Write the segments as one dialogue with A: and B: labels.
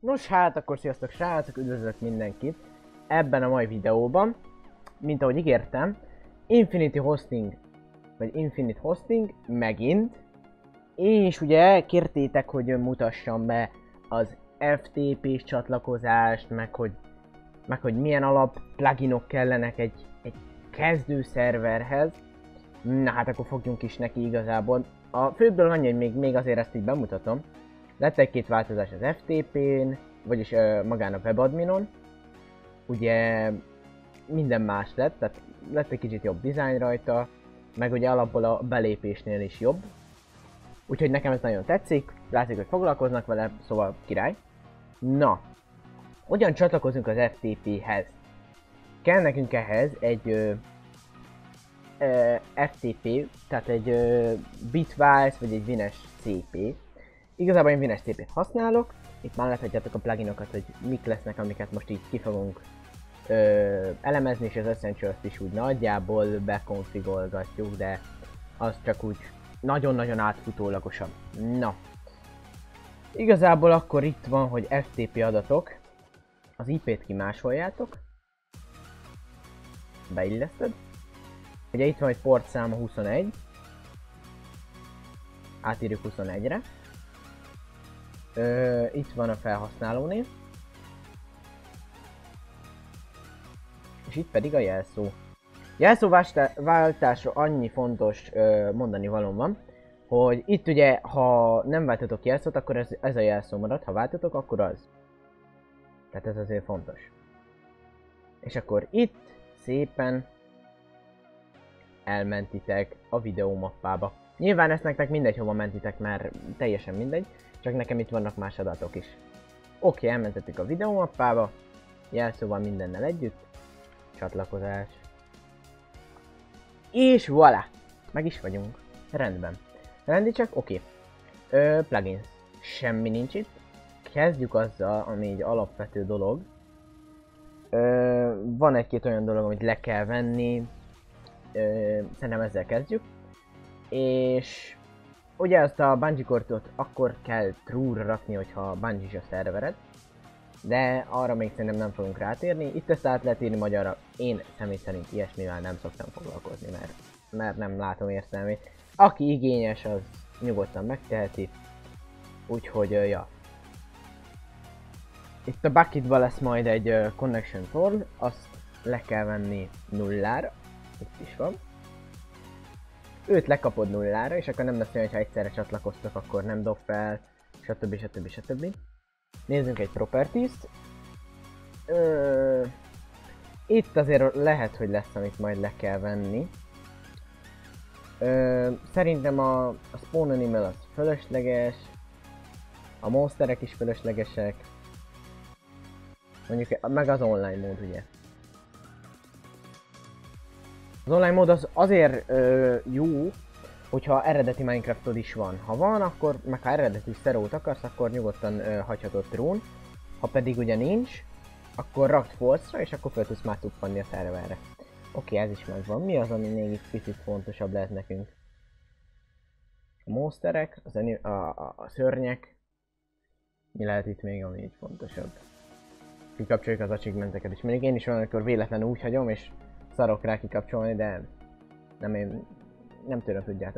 A: Nos hát, akkor sziasztok srácok, üdvözlök mindenkit ebben a mai videóban. Mint ahogy ígértem, Infinity Hosting, vagy Infinite Hosting megint. És ugye kértétek, hogy mutassam be az FTP-s csatlakozást, meg hogy milyen alap pluginok kellenek egy kezdő szerverhez. Na hát akkor fogjunk is neki igazából. A főbb dolog annyi, hogy még azért ezt így bemutatom. Lett egy-két változás az FTP-n, vagyis magán a webadminon. Ugye minden más lett, tehát lett egy kicsit jobb dizájn rajta, meg ugye alapból a belépésnél is jobb. Úgyhogy nekem ez nagyon tetszik, látszik, hogy foglalkoznak vele, szóval király. Na, hogyan csatlakozunk az FTP-hez? Kell nekünk ehhez egy FTP, tehát egy Bitwise vagy egy Wines CP. Igazából én Wines CP-t használok, itt már láthatjátok a pluginokat, hogy mik lesznek, amiket most így ki fogunk elemezni, és az Essentials-t is úgy nagyjából bekonfigolgatjuk, de az csak úgy nagyon-nagyon átfutólagosan. Na, igazából akkor itt van, hogy FTP adatok, az IP-t kimásoljátok, beilleszted, ugye itt van egy portszáma 21, átírjuk 21-re, itt van a felhasználónév, és itt pedig a jelszó. Jelszóváltásra annyi fontos mondani valóm van, hogy itt ugye, ha nem váltotok jelszót, akkor ez a jelszó marad, ha váltotok, akkor az. Tehát ez azért fontos. És akkor itt szépen elmentitek a videómappába. Nyilván ezt nektek mindegy, hova mentitek, mert teljesen mindegy, csak nekem itt vannak más adatok is. Oké, elmentettük a videómappába, jelszóval mindennel együtt, csatlakozás. És voilà! Meg is vagyunk. Rendben. Rendi csak? Oké. Plugins. Semmi nincs itt. Kezdjük azzal, ami egy alapvető dolog. Van egy-két olyan dolog, amit le kell venni. Szerintem ezzel kezdjük. És ugye azt a Bungie kortot akkor kell true-ra rakni, hogyha Bungie a szervered. De arra még szerintem nem fogunk rátérni. Itt ezt át lehet írni magyarra. Én személy szerint ilyesmivel nem szoktam foglalkozni, mert nem látom értelmét. Aki igényes, az nyugodtan megteheti. Úgyhogy, ja. Itt a bucketban lesz majd egy connection torn, azt le kell venni nullára. Itt is van. Őt lekapod nullára, és akkor nem lesz olyan, hogyha egyszerre csatlakoztok, akkor nem dob fel, stb. Nézzünk egy properties-t. Itt azért lehet, hogy lesz, amit majd le kell venni. Szerintem a spawn animal az fölösleges. A monsterek is fölöslegesek. Mondjuk meg az online mód, ugye. Az online mód az azért jó, hogyha eredeti Minecraftod is van. Ha van, akkor, meg ha eredeti szerót akarsz, akkor nyugodtan hagyhatod true-n. Ha pedig ugye nincs, akkor rakd false-ra, és akkor fel tudsz már tuppanni a szerverre. Oké, ez is megvan. Mi az, ami még itt picit fontosabb lehet nekünk? A monsterek, a szörnyek. Mi lehet itt még, ami itt fontosabb? Kikapcsoljuk az achievementeket is. Mondjuk én is van, amikor véletlenül úgy hagyom, és szarok rá kikapcsolni, de nem tőlem tudjátok.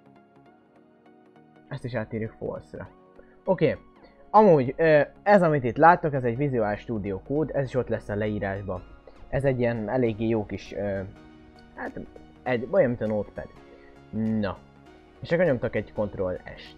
A: Ezt is átírjuk false-ra. Oké. Amúgy ez, amit itt láttok, ez egy Visual Studio kód, ez is ott lesz a leírásban. Ez egy ilyen eléggé jó kis, hát olyan, mint a Notepad. Na. És akkor nyomtak egy Ctrl-S-t.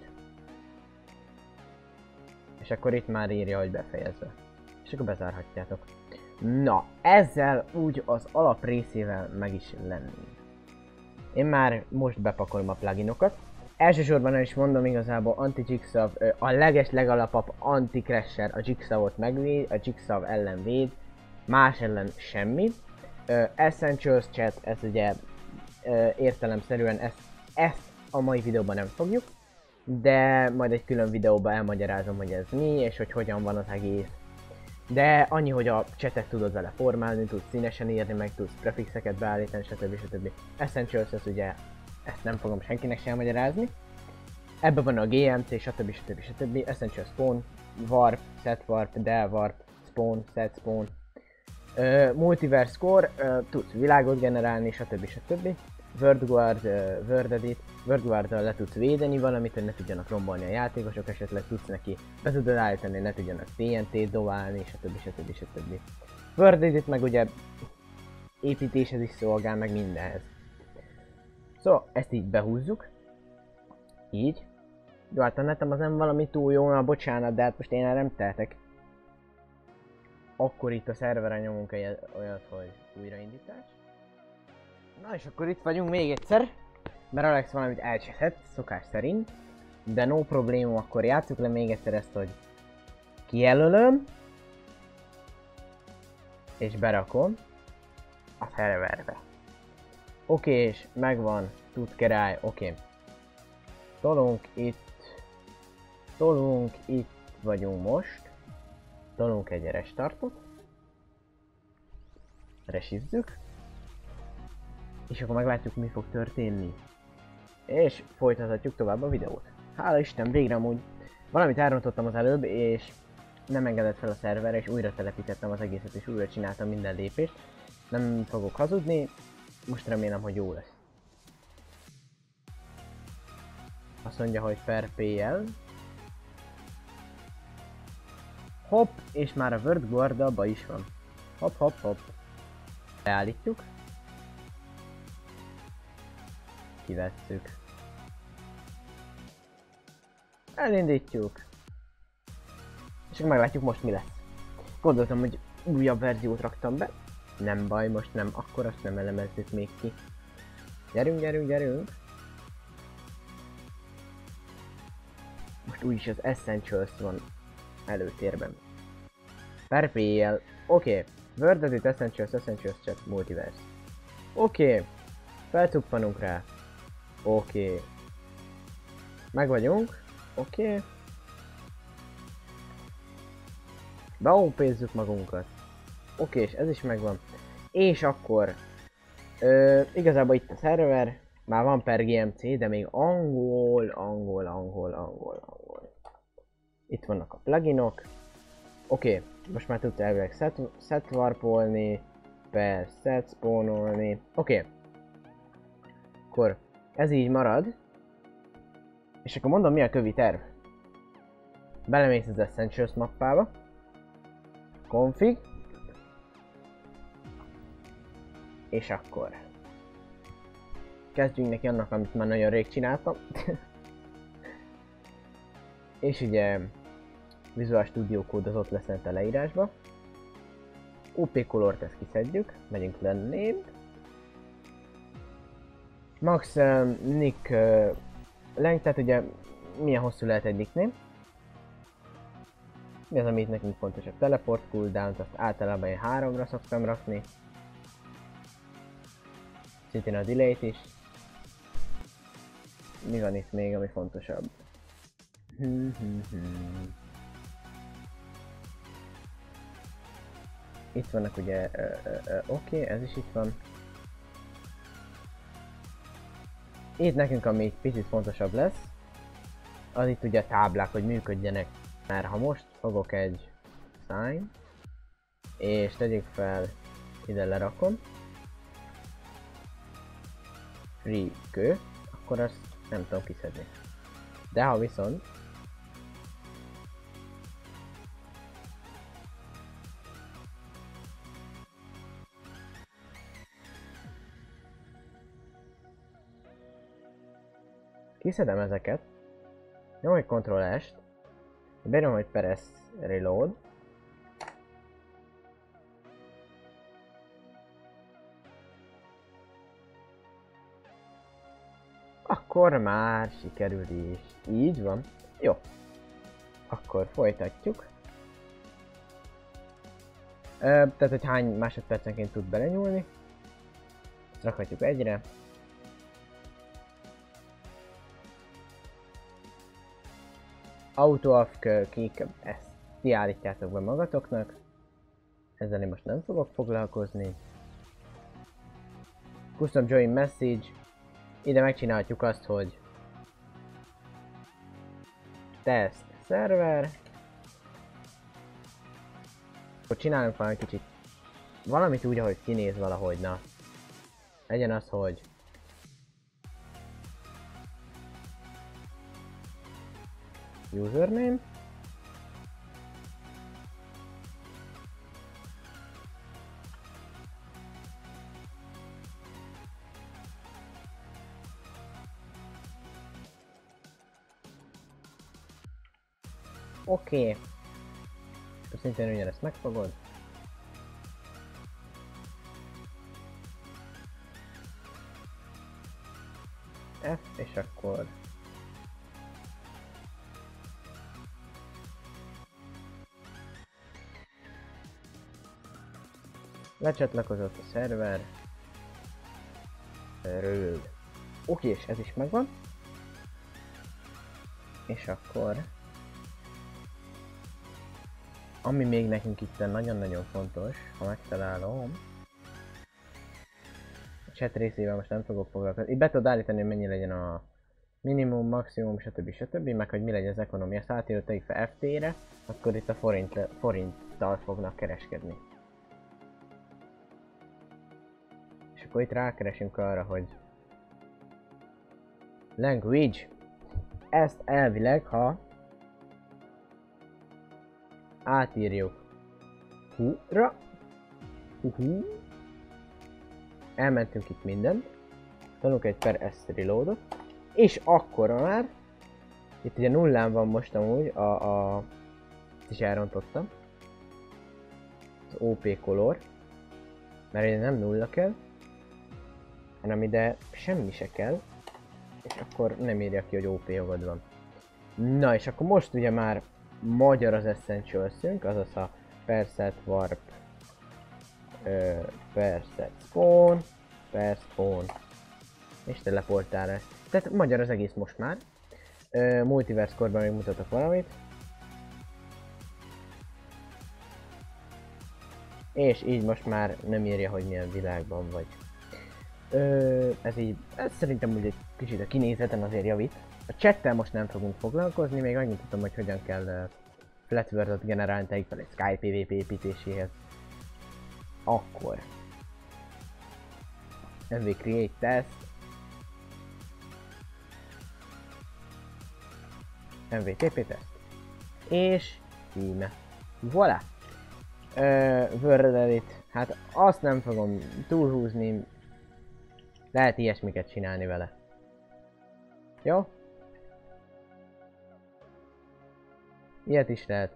A: És akkor itt már írja, hogy befejezve. És akkor bezárhatjátok. Na, ezzel úgy az alap részével meg is lennénk. Én már most bepakolom a pluginokat. Elsősorban is mondom, igazából anti-jigsaw, a legalapabb anti-crasher a jigsaw-ot megvéd, a jigsaw ellen véd, más ellen semmi. Essentials chat, ez ugye értelemszerűen ezt a mai videóban nem fogjuk, de majd egy külön videóban elmagyarázom, hogy ez mi, és hogy hogyan van az egész. De annyi, hogy a chatet tudod vele formálni, tudsz színesen írni, meg tudsz prefixeket beállítani, stb. Essentials, ez ugye, ezt nem fogom senkinek sem magyarázni. Ebben van a GMC, stb. Essential Spawn, warp, set warp, del warp, spawn, set spawn. Multiverse core, tudsz világot generálni, stb. WordGuard, Word Edit, WordGuard-dal le tudsz védeni valamit, hogy ne tudjanak rombolni a játékosok, esetleg tudsz neki, be tudod állítani, hogy ne tudjanak TNT-t dobálni, stb. Word Edit meg ugye építéshez is szolgál, meg mindenhez. Szóval ezt így behúzzuk. Így. Jó, hát a netem az nem valami túl jó, na bocsánat, de hát most én erre nem tehetek. Akkor itt a szerveren nyomunk olyat, hogy újraindítás. Na és akkor itt vagyunk még egyszer. Mert Alex valamit elcseszett, szokás szerint. De no probléma, akkor játsszuk le még egyszer ezt, hogy kijelölöm. És berakom a szerverbe. Oké, és megvan, tud király, oké. Tolunk itt vagyunk most. Tolunk egy restartot. Resizzük. És akkor meglátjuk, mi fog történni. És folytathatjuk tovább a videót. Hála Isten, végre amúgy valamit elrontottam az előbb, és nem engedett fel a szerverre, és újra telepítettem az egészet, és újra csináltam minden lépést. Nem fogok hazudni, most remélem, hogy jó lesz. Azt mondja, hogy per PL. Hopp, és már a WordGuard abba is van. Hopp, hopp, hopp. Beállítjuk. Kivesszük. Elindítjuk. És akkor meglátjuk most mi lesz. Gondoltam, hogy újabb verziót raktam be. Nem baj, most nem, akkor azt nem elemezzük még ki. Gyerünk, gyerünk, gyerünk. Most úgyis az Essentials van előtérben. Per PL. Oké. Word Edit, Essentials Chat, Multiverse. Oké. Feltuppanunk rá. Oké. Meg vagyunk. Oké. Beopézzük magunkat. Oké, és ez is megvan. És akkor... igazából itt a szerver. Már van per GMC, de még angol. Itt vannak a pluginok. Oké, most már tudsz elvileg set warpolni. Per set spawnolni. Oké. Akkor ez így marad. És akkor mondom, mi a kövi terv. Belemész az Essentials mappába. Config. És akkor kezdjünk neki annak, amit már nagyon rég csináltam. És ugye Visual Studio Code az ott lesz a leírásba. OP Colort ezt kiszedjük, megyünk lennébb. Max nick length, tehát ugye milyen hosszú lehet egy nickname. Mi az, amit nekünk fontosabb? Teleport cooldown-t, azt általában én 3-ra szoktam rakni. Szintén a delay-t is. Mi van itt még, ami fontosabb? Itt vannak ugye, oké, ez is itt van. Itt nekünk, ami egy picit fontosabb lesz, az itt ugye a táblák, hogy működjenek. Mert ha most fogok egy sign, és tegyük fel, ide lerakom, free kő, akkor azt nem tudom kiszedni. De ha viszont kiszedem ezeket, nyomom egy Ctrl-est, beírom, hogy press reload, akkor már sikerül is. Így van. Jó. Akkor folytatjuk. Tehát, hogy hány másodpercenként tud belenyúlni. Ezt rakhatjuk egyre. Auto off kick, ezt ti állítjátok be magatoknak. Ezzel én most nem fogok foglalkozni. Custom join message. Ide megcsinálhatjuk azt, hogy test server, akkor csinálunk valami kicsit, valamit úgy, ahogy kinéz valahogy, na. Legyen az, hogy username. Oké. Szintén ugyanezt megfogod. F, és akkor lecsatlakozott a szerver. Oké, és ez is megvan. És akkor ami még nekünk itt nagyon-nagyon fontos, ha megtalálom. A chat részével most nem fogok foglalkozni. Itt be tudod állítani, hogy mennyi legyen a minimum, maximum, stb. Meg hogy mi legyen az economy. Ezt átírjuk fel FT-re, akkor itt a forinttal fognak kereskedni. És akkor itt rákeresünk arra, hogy language. Ezt elvileg, ha átírjuk Q-ra, elmentünk itt mindent, tanulunk egy per S reloadot, és akkor már, itt ugye nullán van most amúgy, ezt is elrontottam, az OP color, mert ide nem nulla kell, hanem ide semmi se kell, és akkor nem írja ki, hogy OP jogod van. Na és akkor most ugye már magyar az essentials-ünk, azaz a perset warp, perset spawn, per spawn, és teleportálás. Tehát magyar az egész most már. Multiverse korban még mutatok valamit. És így most már nem írja, hogy milyen világban vagy. Ez szerintem úgy egy kicsit a kinézeten azért javít. A chattel most nem fogunk foglalkozni, még annyit tudom, hogy hogyan kell flatworld-ot generálni tegyük fel egy Sky PvP építéséhez. Akkor MV Create Test, MV TP Test, és íme. Voilà! Word Edit, hát azt nem fogom túlhúzni, lehet ilyesmiket csinálni vele. Jó? Ilyet is lehet.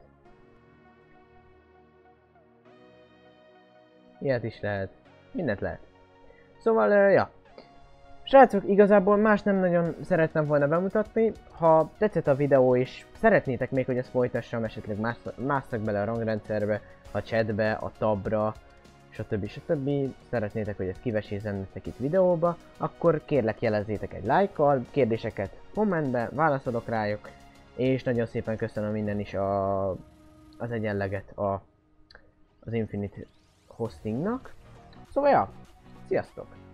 A: Ilyet is lehet. Mindent lehet. Szóval, ja. Srácok, igazából más nem nagyon szerettem volna bemutatni. Ha tetszett a videó és szeretnétek még, hogy ezt folytassam, esetleg másszak bele a rangrendszerbe, a chatbe, a tabra, stb. Szeretnétek, hogy ezt kivesézzem nektek itt videóba, akkor kérlek jelezzétek egy lájkkal, kérdéseket kommentbe, válaszolok rájuk, és nagyon szépen köszönöm innen is az egyenleget az Infinite Hostingnak. Szóval ja, sziasztok!